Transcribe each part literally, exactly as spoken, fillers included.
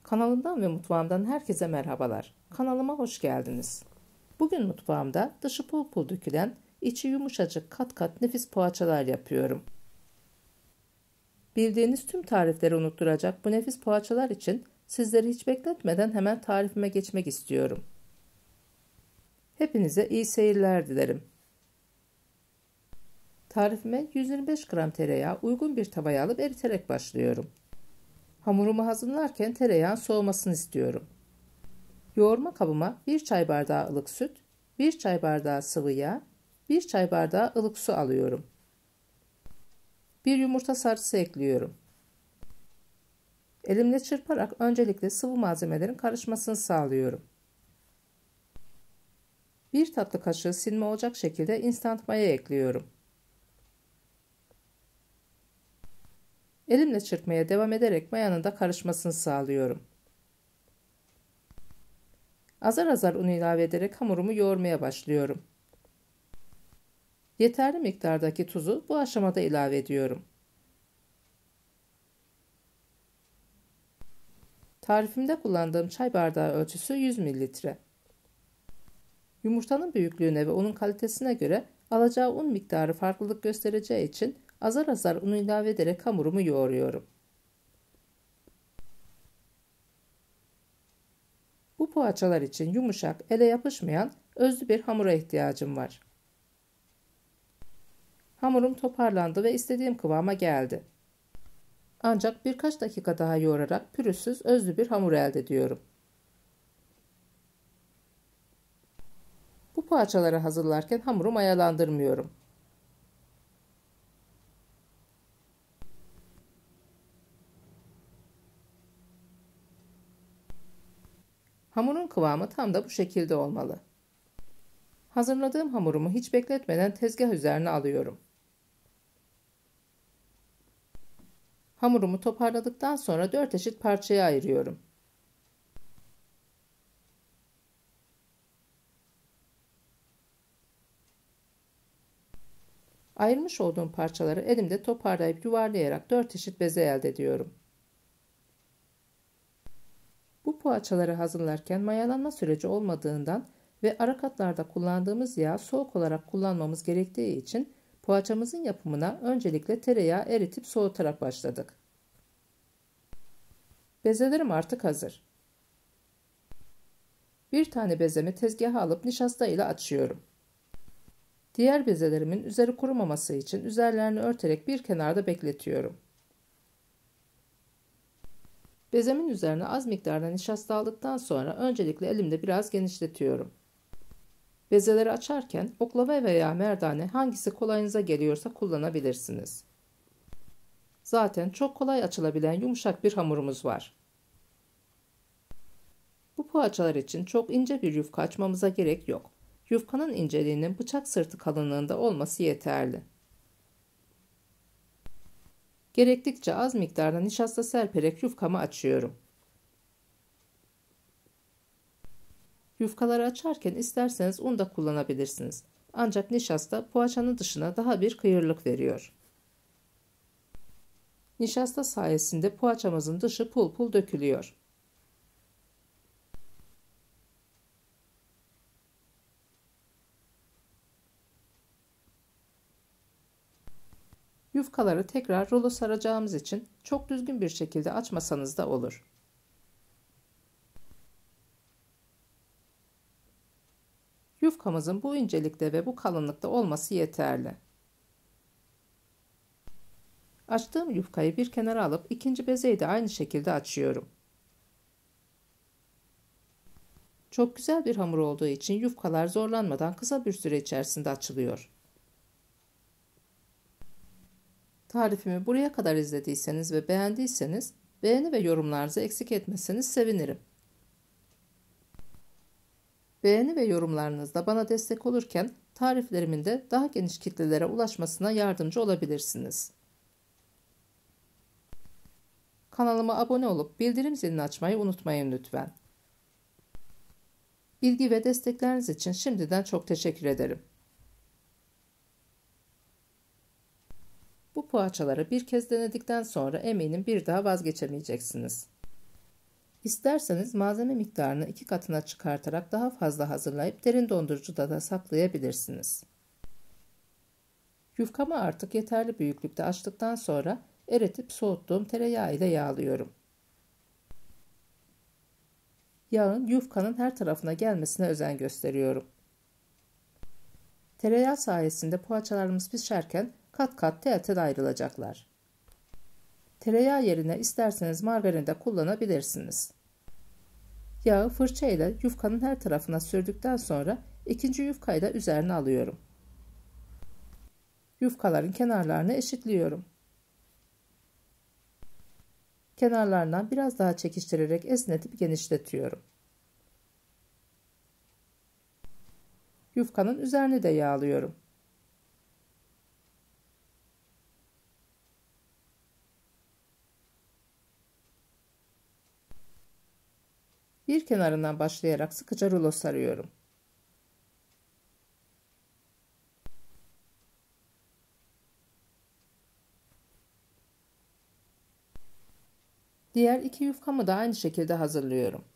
Kanalımdan ve mutfağımdan herkese merhabalar. Kanalıma hoş geldiniz. Bugün mutfağımda dışı pul pul dökülen, içi yumuşacık kat kat nefis poğaçalar yapıyorum. Bildiğiniz tüm tarifleri unutturacak bu nefis poğaçalar için sizleri hiç bekletmeden hemen tarifime geçmek istiyorum. Hepinize iyi seyirler dilerim. Tarifime yüz yirmi beş gram tereyağı uygun bir tavaya alıp eriterek başlıyorum. Hamurumu hazırlarken tereyağın soğumasını istiyorum. Yoğurma kabıma bir çay bardağı ılık süt, bir çay bardağı sıvı yağ, bir çay bardağı ılık su alıyorum. bir yumurta sarısı ekliyorum. Elimle çırparak öncelikle sıvı malzemelerin karışmasını sağlıyorum. bir tatlı kaşığı silme olacak şekilde instant maya ekliyorum. Elimle çırpmaya devam ederek mayanın da karışmasını sağlıyorum. Azar azar un ilave ederek hamurumu yoğurmaya başlıyorum. Yeterli miktardaki tuzu bu aşamada ilave ediyorum. Tarifimde kullandığım çay bardağı ölçüsü yüz mililitre. Yumurtanın büyüklüğüne ve unun kalitesine göre alacağı un miktarı farklılık göstereceği için azar azar un ilave ederek hamurumu yoğuruyorum. Bu poğaçalar için yumuşak, ele yapışmayan özlü bir hamura ihtiyacım var. Hamurum toparlandı ve istediğim kıvama geldi. Ancak birkaç dakika daha yoğurarak pürüzsüz özlü bir hamur elde ediyorum. Bu poğaçaları hazırlarken hamuru mayalandırmıyorum. Hamurun kıvamı tam da bu şekilde olmalı. Hazırladığım hamurumu hiç bekletmeden tezgah üzerine alıyorum. Hamurumu toparladıktan sonra dört eşit parçaya ayırıyorum. Ayırmış olduğum parçaları elimde toparlayıp yuvarlayarak dört eşit beze elde ediyorum. Bu poğaçaları hazırlarken mayalanma süreci olmadığından ve ara katlarda kullandığımız yağ soğuk olarak kullanmamız gerektiği için poğaçamızın yapımına öncelikle tereyağı eritip soğutarak başladık. Bezelerim artık hazır. Bir tane bezemi tezgaha alıp nişasta ile açıyorum. Diğer bezelerimin üzeri kurumaması için üzerlerini örterek bir kenarda bekletiyorum. Bezemin üzerine az miktarda nişasta aldıktan sonra öncelikle elimde biraz genişletiyorum. Bezeleri açarken oklava veya merdane hangisi kolayınıza geliyorsa kullanabilirsiniz. Zaten çok kolay açılabilen yumuşak bir hamurumuz var. Bu poğaçalar için çok ince bir yufka açmamıza gerek yok. Yufkanın inceliğinin bıçak sırtı kalınlığında olması yeterli. Gerektikçe az miktarda nişasta serperek yufkamı açıyorum. Yufkaları açarken isterseniz un da kullanabilirsiniz. Ancak nişasta poğaçanın dışına daha bir kıyırlık veriyor. Nişasta sayesinde poğaçamızın dışı pul pul dökülüyor. Yufkaları tekrar rulo saracağımız için çok düzgün bir şekilde açmasanız da olur. Yufkamızın bu incelikte ve bu kalınlıkta olması yeterli. Açtığım yufkayı bir kenara alıp ikinci bezeyi de aynı şekilde açıyorum. Çok güzel bir hamur olduğu için yufkalar zorlanmadan kısa bir süre içerisinde açılıyor. Tarifimi buraya kadar izlediyseniz ve beğendiyseniz beğeni ve yorumlarınızı eksik etmezseniz sevinirim. Beğeni ve yorumlarınızla bana destek olurken tariflerimin de daha geniş kitlelere ulaşmasına yardımcı olabilirsiniz. Kanalıma abone olup bildirim zilini açmayı unutmayın lütfen. İlgi ve destekleriniz için şimdiden çok teşekkür ederim. Bu poğaçaları bir kez denedikten sonra eminim bir daha vazgeçemeyeceksiniz. İsterseniz malzeme miktarını iki katına çıkartarak daha fazla hazırlayıp derin dondurucuda da saklayabilirsiniz. Yufkamı artık yeterli büyüklükte açtıktan sonra eritip soğuttuğum tereyağı ile yağlıyorum. Yağın yufkanın her tarafına gelmesine özen gösteriyorum. Tereyağı sayesinde poğaçalarımız pişerken kat kat tel tel ayrılacaklar. Tereyağı yerine isterseniz margarin de kullanabilirsiniz. Yağı fırça ile yufkanın her tarafına sürdükten sonra ikinci yufkayı da üzerine alıyorum. Yufkaların kenarlarını eşitliyorum. Kenarlarından biraz daha çekiştirerek esnetip genişletiyorum. Yufkanın üzerini de yağlıyorum. Bir kenarından başlayarak sıkıca rulo sarıyorum. Diğer iki yufkamı da aynı şekilde hazırlıyorum.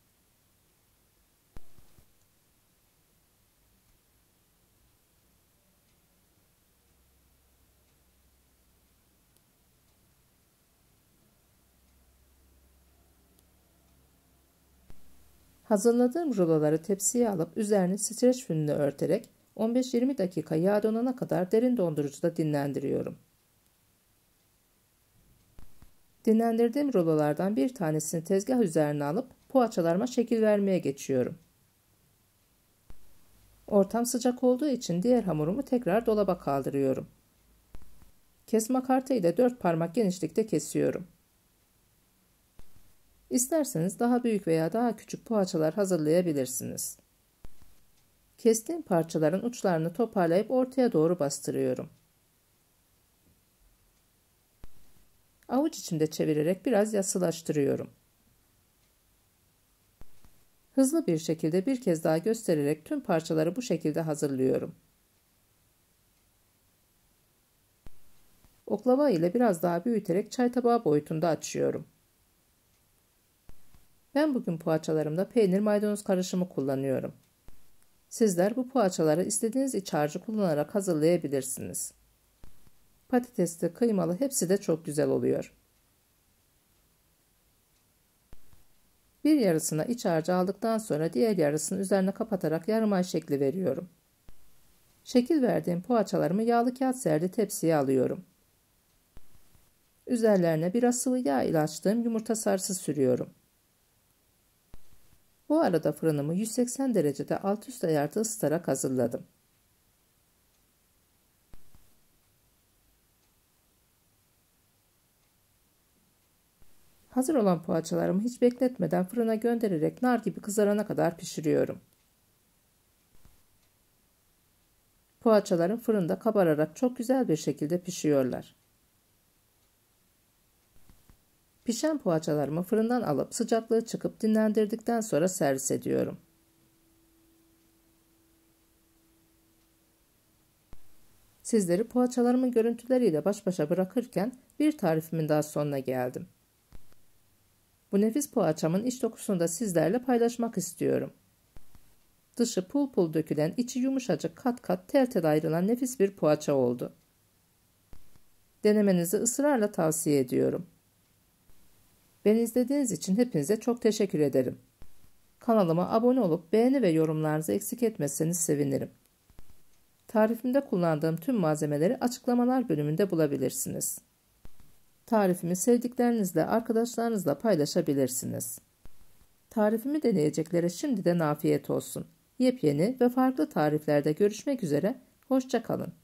Hazırladığım ruloları tepsiye alıp üzerini streç filmle örterek on beş yirmi dakika yağ donana kadar derin dondurucuda dinlendiriyorum. Dinlendirdiğim rulolardan bir tanesini tezgah üzerine alıp poğaçalarıma şekil vermeye geçiyorum. Ortam sıcak olduğu için diğer hamurumu tekrar dolaba kaldırıyorum. Kesme kartı ile dört parmak genişlikte kesiyorum. İsterseniz daha büyük veya daha küçük poğaçalar hazırlayabilirsiniz. Kestiğim parçaların uçlarını toparlayıp ortaya doğru bastırıyorum. Avuç içinde çevirerek biraz yassılaştırıyorum. Hızlı bir şekilde bir kez daha göstererek tüm parçaları bu şekilde hazırlıyorum. Oklava ile biraz daha büyüterek çay tabağı boyutunda açıyorum. Ben bugün poğaçalarımda peynir maydanoz karışımı kullanıyorum. Sizler bu poğaçaları istediğiniz iç harcı kullanarak hazırlayabilirsiniz. Patatesli, kıymalı hepsi de çok güzel oluyor. Bir yarısına iç harcı aldıktan sonra diğer yarısını üzerine kapatarak yarım ay şekli veriyorum. Şekil verdiğim poğaçalarımı yağlı kağıt serili tepsiye alıyorum. Üzerlerine biraz sıvı yağ ile açtığım yumurta sarısı sürüyorum. Bu arada fırınımı yüz seksen derecede alt üst ayarda ısıtarak hazırladım. Hazır olan poğaçalarımı hiç bekletmeden fırına göndererek nar gibi kızarana kadar pişiriyorum. Poğaçalarım fırında kabararak çok güzel bir şekilde pişiyorlar. Pişen poğaçalarımı fırından alıp sıcaklığı çıkıp dinlendirdikten sonra servis ediyorum. Sizleri poğaçalarımın görüntüleriyle baş başa bırakırken bir tarifimin daha sonuna geldim. Bu nefis poğaçamın iç dokusunu da sizlerle paylaşmak istiyorum. Dışı pul pul dökülen, içi yumuşacık kat kat tel tel ayrılan nefis bir poğaça oldu. Denemenizi ısrarla tavsiye ediyorum. Beni izlediğiniz için hepinize çok teşekkür ederim. Kanalıma abone olup beğeni ve yorumlarınızı eksik etmezseniz sevinirim. Tarifimde kullandığım tüm malzemeleri açıklamalar bölümünde bulabilirsiniz. Tarifimi sevdiklerinizle, arkadaşlarınızla paylaşabilirsiniz. Tarifimi deneyeceklere şimdiden afiyet olsun. Yepyeni ve farklı tariflerde görüşmek üzere, hoşça kalın.